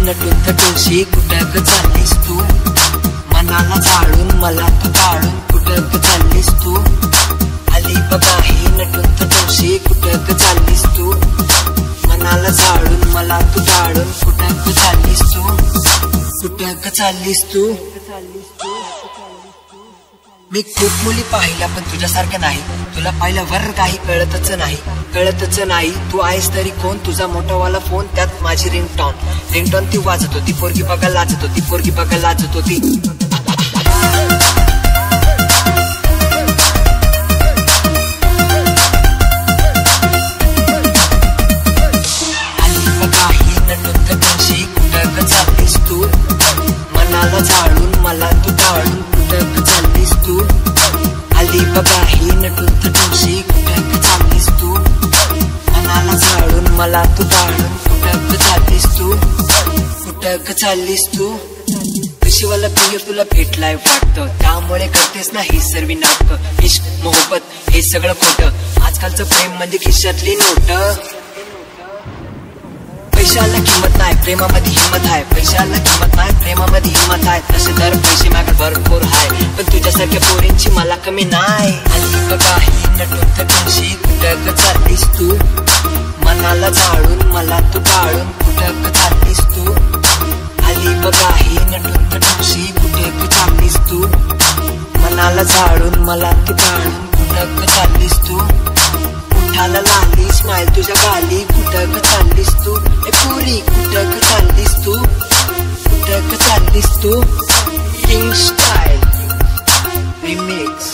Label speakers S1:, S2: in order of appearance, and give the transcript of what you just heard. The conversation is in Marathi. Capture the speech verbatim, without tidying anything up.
S1: नटून थटूनशी कुठं ग चाललीस तू, मनाला जाळून मला तू टाळून कुठं ग चाललीस तू, आली बघा ही नटून थटूनशी कुठं ग चाललीस तू, मनाला जाळून मला तू टाळून कुठं ग चाललीस तू, कुठं ग चाललीस तू. मी खूप मुली पाहिल्या पण तुझ्यासारख्या नाही, तुला पाहिल्यावर काही कळतच नाही, कळतच नाही तू आहेस तरी कोण, तुझा मोठावाला फोन त्यात माझी रिंगटोन, रिंगटोन ती वाजत होती, पोरगी बघा लाजत होती, पोरगी बघा लाजत होती. आली बघा ही नटून थटूनशी कुठं ग चाललीस तू, मनाला जाळून मला तू टाळून कुठं ग चाललीस तू, आली बघा ही नटून थटूनशी कुठं ग चाललीस तू, मनाला जाळून मला तू टाळून कुठं ग चाललीस तू, कुठं ग चाललीस तू. कशीवाला प्रिय तुला भेटलाय वाटतं, त्यामुळे करतेस ना ही सर्व नाटक, इश्क मोहब्बत हे सगळं खोटं, आजकालचं प्रेम म्हणजे खिशातली नोट. पैशाला किंमत नाही प्रेमामध्ये हिंमत आहे, पैशाला किंमत नाही प्रेमामध्ये हिंमत आहे, तसे तर पैसे माझ्याकडे भरपूर आहे, पण तुझ्यासारख्या पोरींची मला कमी नाही. आली बघा ही नटून थटूनशी कुठं ग चाललीस तू, मनाला जाळून मला तू टाळून कुठं ग चाललीस तू, आली बघा ही नटून थटूनशी कुठं ग चाललीस तू, मनाला जाळून मला तू टाळून कुठं ग चाललीस तू, उठाला लागली स्माईल तुझ्या गाली कुठं ग चाललीस तू, ए पुरी कुठं ग चाललीस तू, कुठं ग चाललीस तू. King style remix.